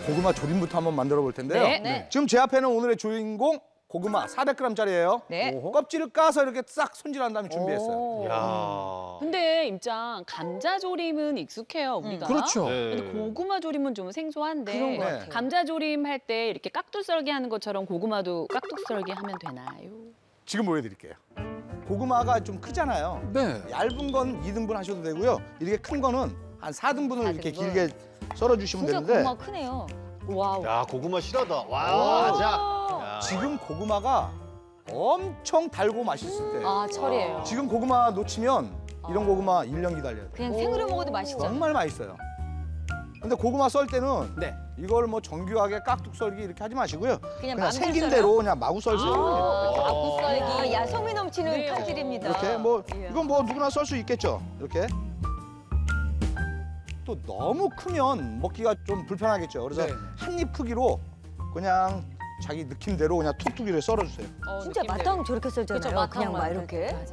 고구마 조림부터 한번 만들어 볼 텐데요. 네. 지금 제 앞에는 오늘의 주인공 고구마 400g짜리예요. 네. 껍질을 까서 이렇게 싹 손질한 다음에 준비했어요. 오. 야. 근데 임장 감자 조림은 익숙해요 우리가. 그렇죠. 근데 고구마 조림은 좀 생소한데 그런 것 네. 같아요. 감자 조림 할 때 이렇게 깍두썰기 하는 것처럼 고구마도 깍두썰기 하면 되나요? 지금 보여드릴게요. 고구마가 좀 크잖아요. 네. 얇은 건 2등분 하셔도 되고요. 이렇게 큰 거는 한 4등분을 이렇게 4등분. 길게 썰어주시면 진짜 되는데 고구마 크네요. 와우. 야, 고구마 실하다. 와, 맞아. 야. 지금 고구마가 엄청 달고 맛있을 때 아, 철이에요. 지금 고구마 놓치면 이런 고구마 1년 기다려야 돼요. 그냥 생으로 먹어도 맛있죠. 정말 맛있어요. 근데 고구마 썰 때는 네. 이걸 뭐 정교하게 깍둑 썰기 이렇게 하지 마시고요. 그냥 그냥 마음대로 생긴 썰어요? 대로 그냥 마구 썰세요. 아구 썰기. 야성미 넘치는 네. 칼질입니다. 이렇게 뭐 이야. 이건 뭐 누구나 썰 수 있겠죠. 이렇게. 또 너무 크면 먹기가 좀 불편하겠죠. 그래서 네. 한 입 크기로 그냥 자기 느낌대로 그냥 툭툭 이렇게 썰어주세요. 진짜 느낌대로. 마땅 저렇게 썰잖아요. 그쵸, 마탕 그냥 막 만들 이렇게. 때. 맞아.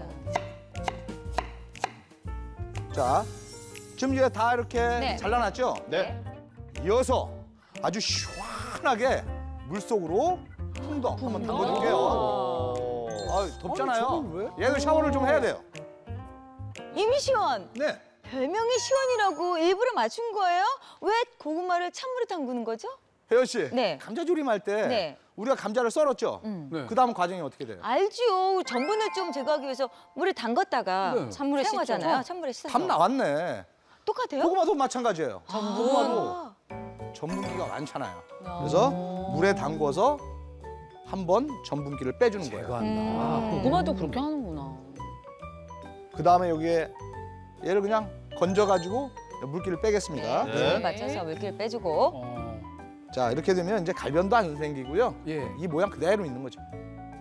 자, 지금 이제 다 이렇게 네. 잘라놨죠? 네. 이어서 아주 시원하게 물속으로 풍덩 한번 담궈줄게요. 아, 덥잖아요. 얘들 샤워를 좀 해야 돼요. 이미시원. 네. 별명이 시원이라고 일부러 맞춘 거예요? 왜 고구마를 찬물에 담그는 거죠? 혜연 씨, 네. 감자 조림할 때 네. 우리가 감자를 썰었죠? 네. 그 다음 과정이 어떻게 돼요? 알죠. 전분을 좀 제거하기 위해서 물에 담갔다가 네. 찬물에 사용하잖아요. 찬물에 씻어서. 답 나왔네. 똑같아요? 고구마도 마찬가지예요. 고구마도 아, 전분기가 많잖아요. 그래서 물에 담궈서 한번 전분기를 빼주는 거예요. 제거한다. 고구마도 그렇게 하는구나. 그 다음에 여기에 얘를 그냥 건져가지고 물기를 빼겠습니다. 네. 네. 맞춰서 물기를 빼주고. 자, 이렇게 되면 이제 갈변도 안 생기고요. 예. 이 모양 그대로 있는 거죠.